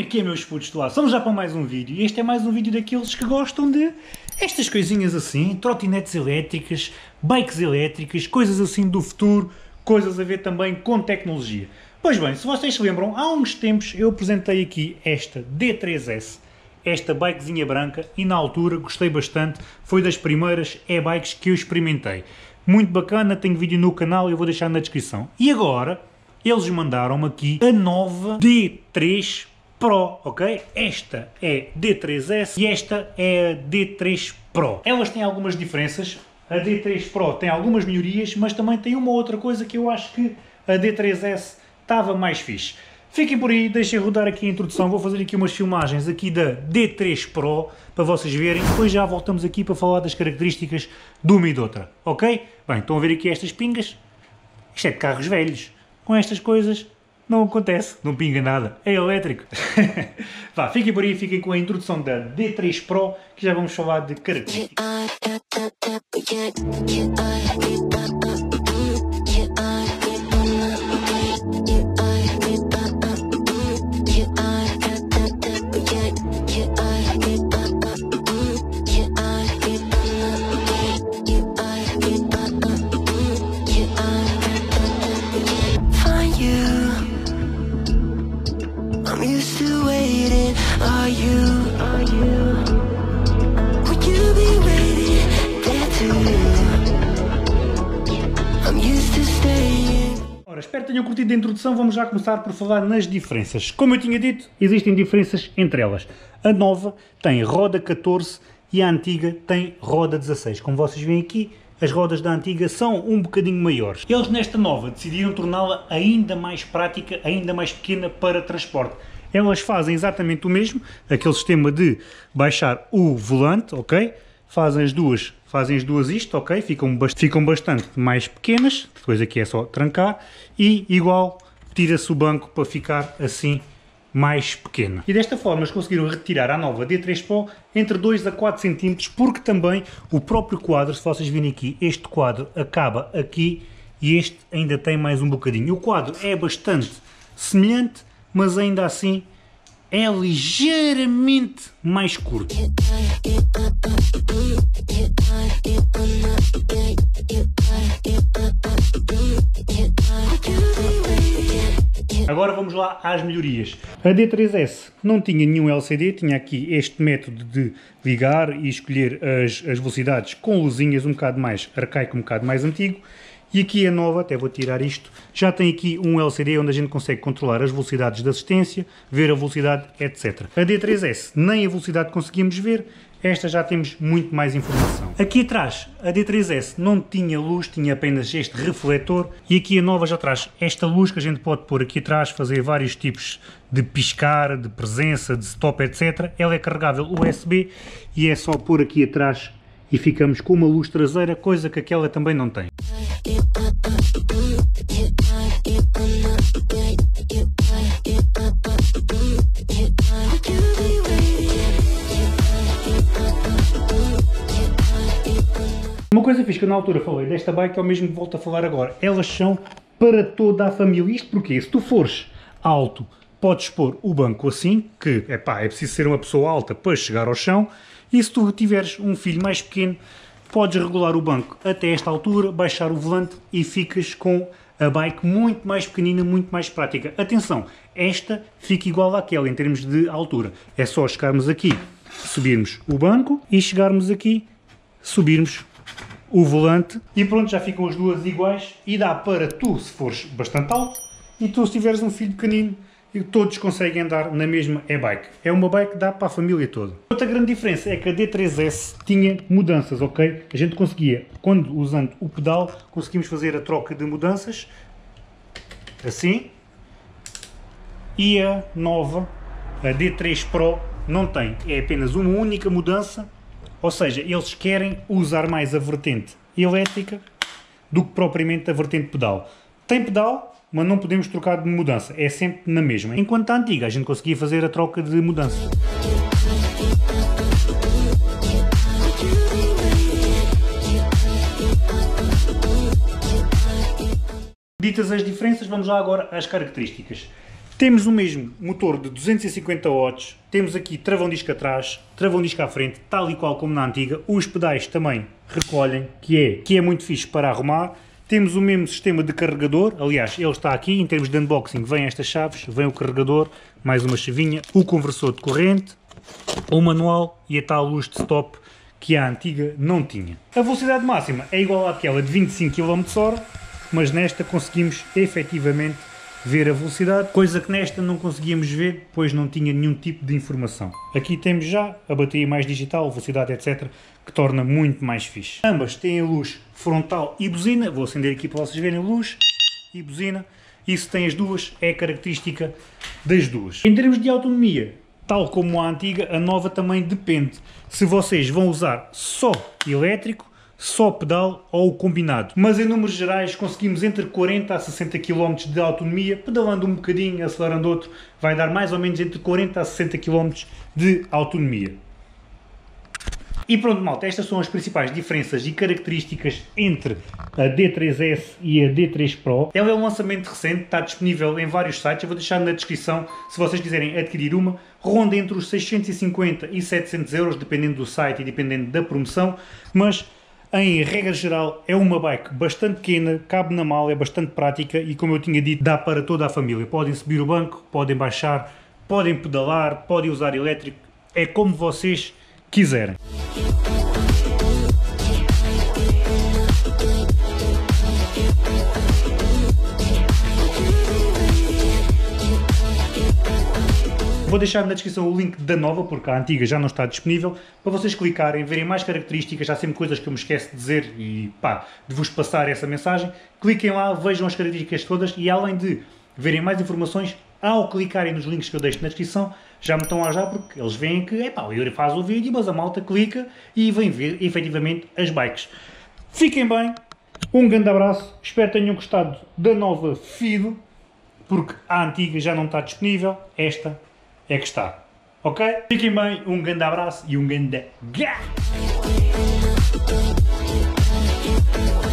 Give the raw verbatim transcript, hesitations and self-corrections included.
que é, meus putos do ar? Somos já para mais um vídeo e este é mais um vídeo daqueles que gostam de estas coisinhas assim, trotinetes elétricas, bikes elétricas, coisas assim do futuro, coisas a ver também com tecnologia. Pois bem, se vocês se lembram, há uns tempos eu apresentei aqui esta D três S, esta bikezinha branca, e na altura gostei bastante, foi das primeiras e-bikes que eu experimentei. Muito bacana, tenho vídeo no canal e eu vou deixar na descrição. E agora, eles mandaram-me aqui a nova D três Pro, ok? Esta é D três S e esta é a D três Pro. Elas têm algumas diferenças. A D três Pro tem algumas melhorias, mas também tem uma outra coisa que eu acho que a D três S estava mais fixe. Fiquem por aí, deixem rodar aqui a introdução, vou fazer aqui umas filmagens aqui da D três Pro, para vocês verem, depois já voltamos aqui para falar das características de uma e de outra, ok? Bem, estão a ver aqui estas pingas? Isto é de carros velhos, com estas coisas não acontece, não pinga nada, é elétrico. Vá, fiquem por aí, fiquem com a introdução da D três Pro, que já vamos falar de características. Ora, espero que tenham curtido a introdução, vamos já começar por falar nas diferenças. Como eu tinha dito, existem diferenças entre elas. A nova tem roda catorze e a antiga tem roda dezasseis. Como vocês veem aqui, as rodas da antiga são um bocadinho maiores. Eles nesta nova decidiram torná-la ainda mais prática, ainda mais pequena para transporte. Elas fazem exatamente o mesmo, aquele sistema de baixar o volante, ok? Fazem as duas, fazem as duas isto, ok? Ficam, bast ficam bastante mais pequenas, depois aqui é só trancar, e igual tira-se o banco para ficar assim mais pequena. E desta forma eles conseguiram retirar a nova D três Pro entre dois a quatro centímetros, porque também o próprio quadro, se vocês virem aqui, este quadro acaba aqui e este ainda tem mais um bocadinho. O quadro é bastante semelhante, mas ainda assim é ligeiramente mais curto. Agora vamos lá às melhorias. A D três S não tinha nenhum L C D, tinha aqui este método de ligar e escolher as, as velocidades com luzinhas, um bocado mais arcaico, um bocado mais antigo. E aqui a nova, até vou tirar isto, já tem aqui um L C D onde a gente consegue controlar as velocidades de assistência, ver a velocidade, etcétera. A D três S nem a velocidade conseguimos ver, esta já temos muito mais informação. Aqui atrás, a D três S não tinha luz, tinha apenas este refletor, e aqui a nova já traz esta luz que a gente pode pôr aqui atrás, fazer vários tipos de piscar, de presença, de stop, etcétera. Ela é carregável U S B e é só pôr aqui atrás e ficamos com uma luz traseira, coisa que aquela também não tem. Uma coisa fixe que eu na altura falei desta bike é o mesmo que volto a falar agora. Elas são para toda a família. Isto porque se tu fores alto, podes pôr o banco assim, que epá, é preciso ser uma pessoa alta para chegar ao chão. E se tu tiveres um filho mais pequeno, podes regular o banco até esta altura, baixar o volante e ficas com a bike muito mais pequenina, muito mais prática. Atenção, esta fica igual àquela em termos de altura. É só chegarmos aqui, subirmos o banco e chegarmos aqui, subirmos o volante e pronto, já ficam as duas iguais e dá para tu, se fores bastante alto, e tu se tiveres um filho pequenino, e todos conseguem andar na mesma e-bike. É uma bike que dá para a família toda. Outra grande diferença é que a D três S tinha mudanças, ok? A gente conseguia, quando usando o pedal, conseguimos fazer a troca de mudanças, assim, e a nova, a D três Pro, não tem. É apenas uma única mudança, ou seja, eles querem usar mais a vertente elétrica do que propriamente a vertente pedal. Tem pedal, mas não podemos trocar de mudança, é sempre na mesma. Enquanto a antiga, a gente conseguia fazer a troca de mudança. Ditas as diferenças, vamos lá agora às características. Temos o mesmo motor de duzentos e cinquenta watts, temos aqui travão-disco atrás, travão-disco à frente, tal e qual como na antiga. Os pedais também recolhem, que é, que é muito fixe para arrumar. Temos o mesmo sistema de carregador, aliás, ele está aqui, em termos de unboxing, vem estas chaves, vem o carregador, mais uma chavinha, o conversor de corrente, o manual e a tal luz de stop que a antiga não tinha. A velocidade máxima é igual àquela de vinte e cinco quilómetros por hora, mas nesta conseguimos efetivamente ver a velocidade, coisa que nesta não conseguíamos ver, pois não tinha nenhum tipo de informação. Aqui temos já a bateria mais digital, velocidade, etcétera, que torna muito mais fixe. Ambas têm luz frontal e buzina, vou acender aqui para vocês verem a luz e buzina. Isso tem as duas, é característica das duas. Em termos de autonomia, tal como a antiga, a nova também depende se vocês vão usar só elétrico, só pedal ou combinado. Mas em números gerais conseguimos entre quarenta a sessenta quilómetros de autonomia, pedalando um bocadinho, acelerando outro, vai dar mais ou menos entre quarenta a sessenta quilómetros de autonomia. E pronto, malta, estas são as principais diferenças e características entre a D três S e a D três Pro. Ela é um lançamento recente, está disponível em vários sites, eu vou deixar na descrição se vocês quiserem adquirir uma. Ronda entre os seiscentos e cinquenta e setecentos euros, dependendo do site e dependendo da promoção, mas em regra geral é uma bike bastante pequena, cabe na mala, é bastante prática e, como eu tinha dito, dá para toda a família. Podem subir o banco, podem baixar, podem pedalar, podem usar elétrico, é como vocês quiserem. Vou deixar na descrição o link da nova, porque a antiga já não está disponível, para vocês clicarem, verem mais características. Há sempre coisas que eu me esqueço de dizer e pá, de vos passar essa mensagem. Cliquem lá, vejam as características todas e, além de verem mais informações, ao clicarem nos links que eu deixo na descrição, já me estão a ajudar, porque eles veem que, epá, o Yuri faz o vídeo, mas a malta clica e vem ver efetivamente as bikes. Fiquem bem, um grande abraço, espero que tenham gostado da nova Fido, porque a antiga já não está disponível, esta é que está, ok? Fiquem bem, um grande abraço e um grande gá!